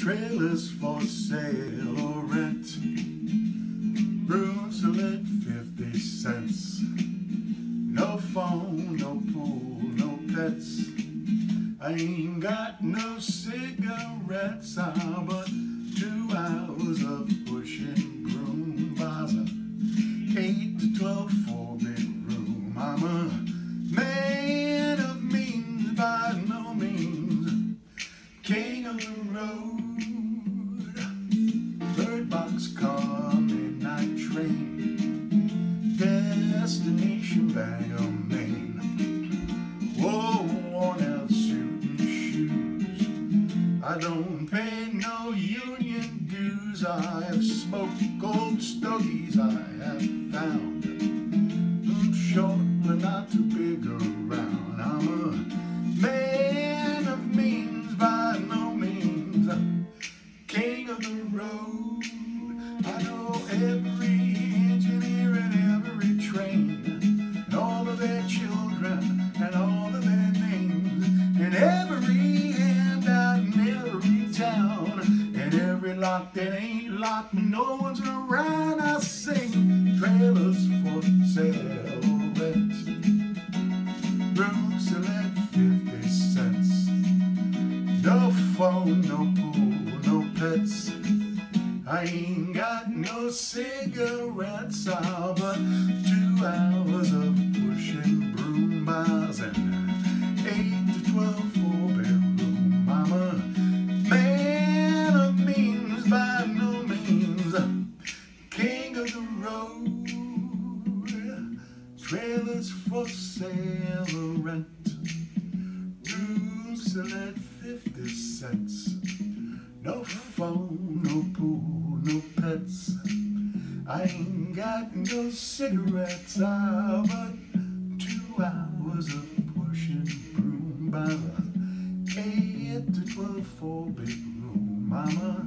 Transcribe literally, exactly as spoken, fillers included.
trailers for sale or rent, rooms to let fifty cents. No phone, no pool, no pets. I ain't got no cigarettes, ah, but two hours of pushing broom bars, eight to twelve four bedroom. I'm a man of means by no means, king of the road. Bird box car, midnight train, destination Bangor, Maine. Whoa, worn out suit and shoes. I don't pay no union dues. I have smoked gold stogies, I have found. I'm short but not too big around. I'm a man of means by no means, king of the road. I know every engineer and every train, and all of their children and all of their names, and every handout in every town, and every lock that ain't locked when no one's around. I sing trailers for sale or rent, rooms to let fifty cents. No phone, no pool, no pets. I ain't got no cigarettes, ah, but two hours of pushing broom bars and eight to twelve four bedroom. I'm a man of means by no means, king of the road. Trailers for sale or rent, rooms to let fifty cents. No phone, no pool, no pets. I ain't got no cigarettes, ah, but two hours of pushing broom by the eight to twelve four bedroom. I'm a